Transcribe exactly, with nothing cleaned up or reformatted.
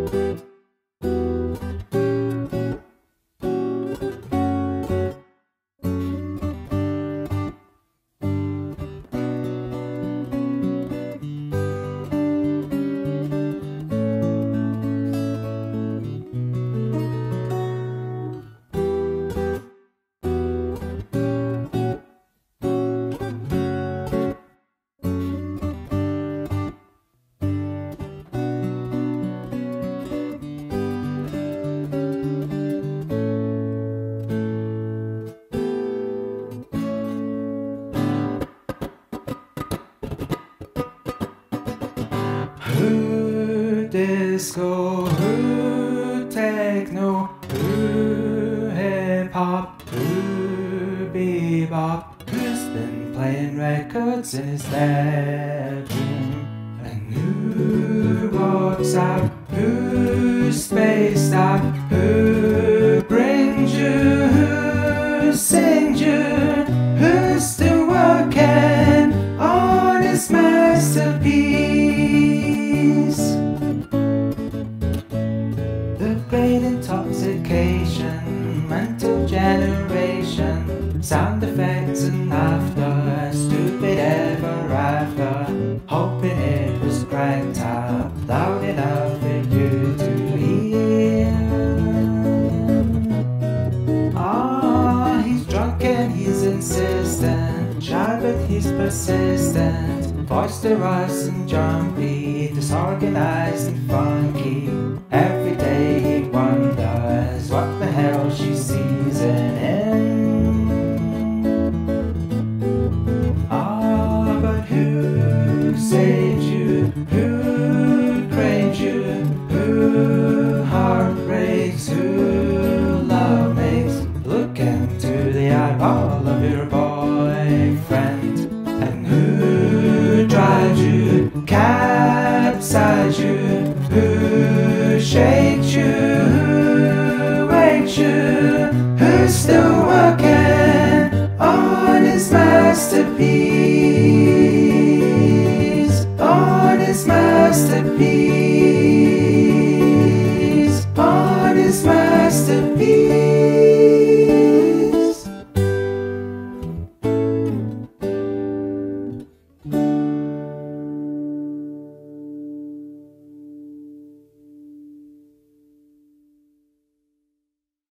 Who disco, who techno, who hip hop, who bebop, who's been playing records in his bedroom, and who walks out, who spaced out, who brings you, who sings you, who's still working on his masterpiece. The great intoxication, mental generation, sound effects and laughter, stupid ever after, hoping it was cranked up loud enough for you to hear. Ah, he's drunk and he's insistent, shy but he's persistent, boisterous and jumpy, disorganized and funky. Every day he wonders what the hell she sees in him. Ah, but who saved you? Who cranes you? Who heartbreaks? Who love makes? Look into the eyeball of your boyfriend. And who drives you? Capsize you?